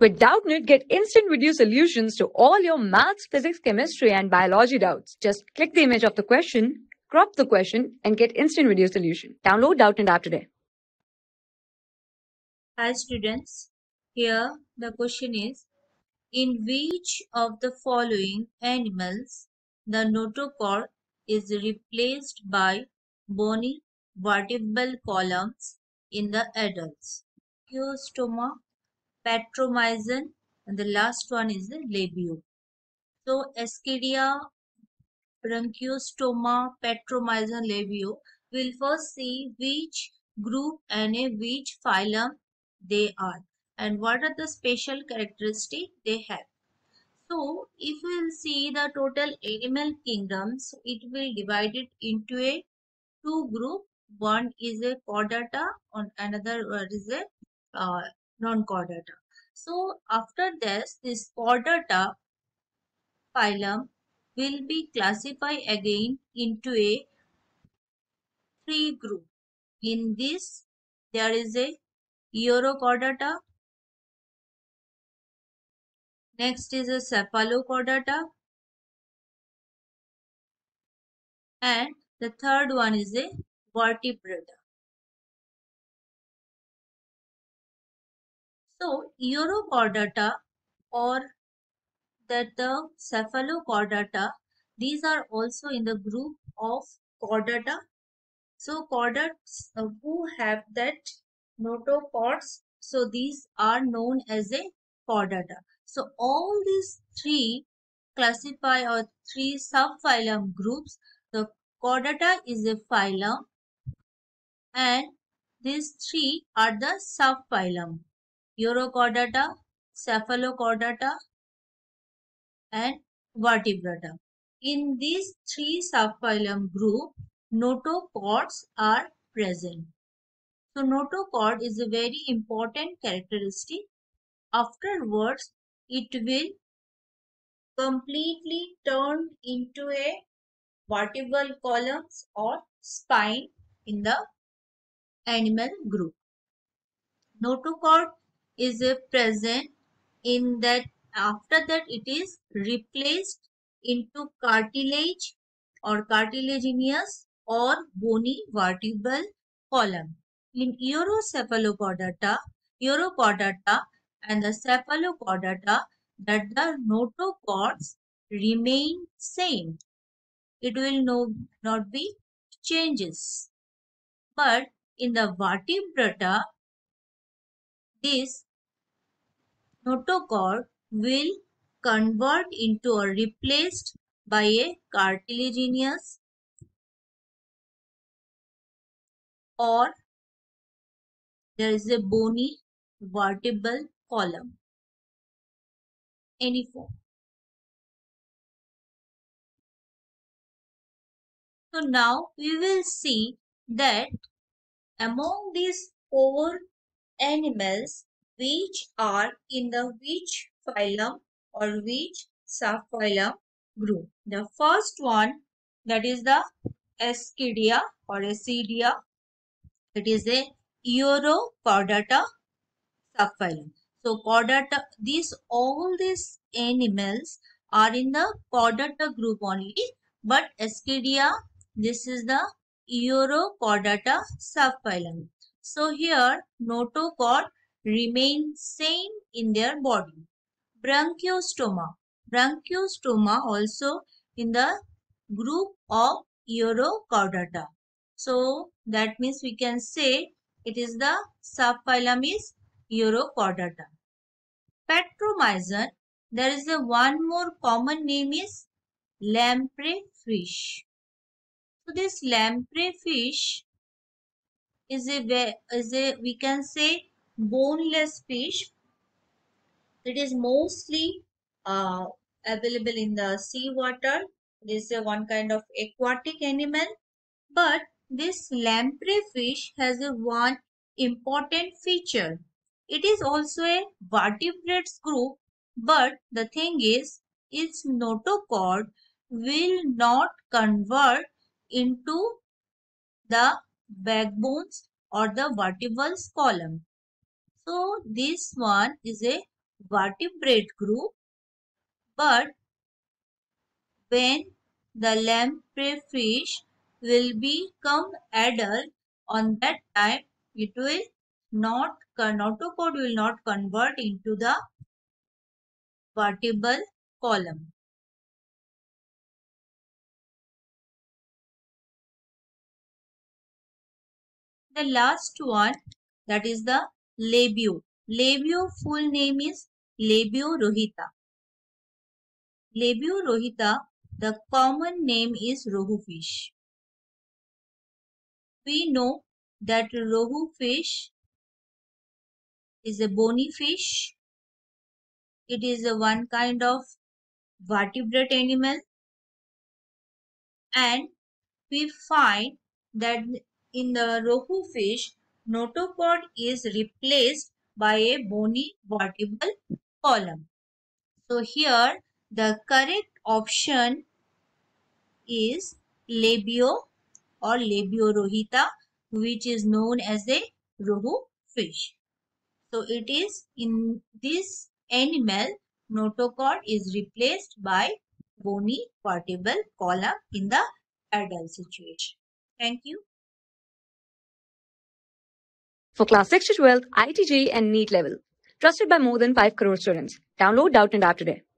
With Doubtnut, get instant video solutions to all your maths, physics, chemistry, and biology doubts. Just click the image of the question, crop the question, and get instant video solution. Download Doubtnut app today. Hi students, here the question is, in which of the following animals the notochord is replaced by bony vertebral columns in the adults? Bronchiostoma, Petromyzon, and the last one is the labio. So Escherichia, Bronchiostoma, Petromyzon, labio. We'll first see which group and which phylum they are and what are the special characteristics they have. So if we will see the total animal kingdoms, it will divide it into a two group. One is a chordata and another is a non-chordata. So after this chordata phylum will be classified again into a three group. In this there is a Urochordata, next is a Cephalochordata, and the third one is a Vertebrata. So Urochordata or that the Cephalochordata, these are also in the group of chordata. So chordates who have that notochords, so these are known as a chordata. So all these three classify or three subphylum groups. The chordata is a phylum and these three are the subphylum: Urochordata, Cephalochordata, and Vertebrata. In these three subphylum group, notochords are present. So notochord is a very important characteristic. Afterwards, it will completely turn into a vertebral columns or spine in the animal group. Notochord is a present in that after that it is replaced into cartilage or cartilaginous or bony vertebral column. In Urochordata and the Cephalochordata, that the notochords remain same. It will not be changes. But in the Vertebrata, this notochord will convert into or replaced by a cartilaginous or there is a bony vertebral column, any form. So now we will see that among these four animals, which are in the which phylum or which subphylum group. The first one, that is the Ascidia or Ascidia. It is a Urochordata subphylum. So chordata, all these animals are in the chordata group only, but Ascidia, this is the Urochordata subphylum. So here notochord remains same in their body. Bronchiostoma also in the group of Urochordata. So that means we can say it is the subphylum is Urochordata. Petromyzon, there is a one more common name is lamprey fish. So this lamprey fish is a we can say boneless fish. It is mostly available in the sea water. It is one kind of aquatic animal. But this lamprey fish has a one important feature. It is also a vertebrates group, but the thing is, its notochord will not convert into the backbones or the vertebral column. So this one is a vertebrate group, but when the lampreyfish will become adult, on that time it will not, notochord will not convert into the vertebral column. The last one, that is the labio. Labio full name is Labio rohita. Labio rohita, the common name is rohu fish. We know that rohu fish is a bony fish. It is a one kind of vertebrate animal, and we find that in the rohu fish, notochord is replaced by a bony vertebral column. So here the correct option is labio or labio rohita, which is known as a rohu fish. So it is in this animal, notochord is replaced by bony vertebral column in the adult situation. Thank you. For class 6 to 12, IIT JEE and NEET level. Trusted by more than 5 crore students. Download Doubtnut app today.